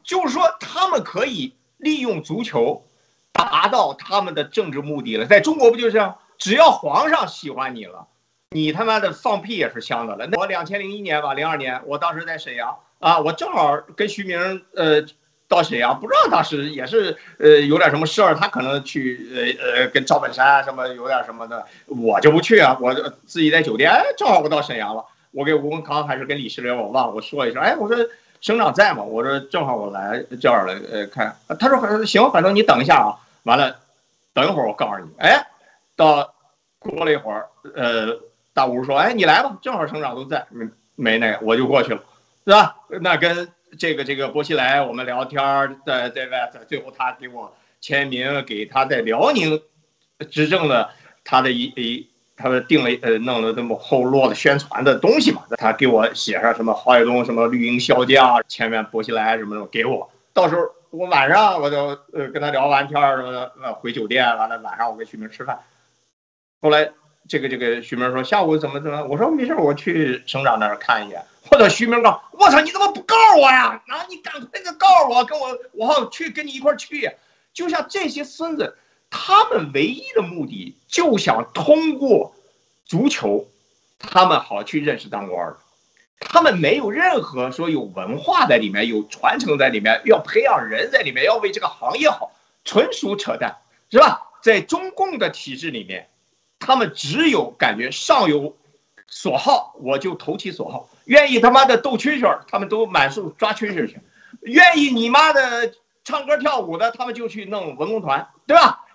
就是说他们可以利用足球达到他们的政治目的了。在中国不就是这样？只要皇上喜欢你了，你他妈的放屁也是香的了。我2001年吧，02年，我当时在沈阳啊，我正好跟徐明到沈阳，不知道当时也是有点什么事儿，他可能去跟赵本山什么有点什么的，我就不去啊，我自己在酒店，正好我到沈阳了，我给吴文康还是跟李世仁我忘了，我说一声，我说省长在吗？我说正好我来这儿了看，他说行，反正你等一下啊，完了等一会儿我告诉你，到过了一会儿，大吴说，你来吧，正好省长都在，没那个我就过去了，是吧？那跟这个薄熙来我们聊天，对吧？最后他给我签名，给他在辽宁执政的他的他们定了弄了这么厚摞的宣传的东西嘛，他给我写上什么郝伟东什么绿营骁将，前面薄熙来什么什么给我，到时候我晚上我就跟他聊完天什么的，回酒店，完了晚上我跟徐明吃饭。后来这个徐明说下午怎么，我说没事，我去省长那儿看一眼。或者徐明告我操，你怎么不告诉我呀？你赶快告诉我，我好去跟你一块去呀。就像这些孙子，他们唯一的目的就想通过足球，他们好去认识当官的。他们没有任何说有文化在里面，有传承在里面，要培养人在里面，要为这个行业好，纯属扯淡，是吧？在中共的体制里面，他们只有感觉上有所好，我就投其所好，愿意他妈的斗蛐蛐，他们都满树抓蛐蛐去；愿意你妈的唱歌跳舞的，他们就去弄文工团，对吧？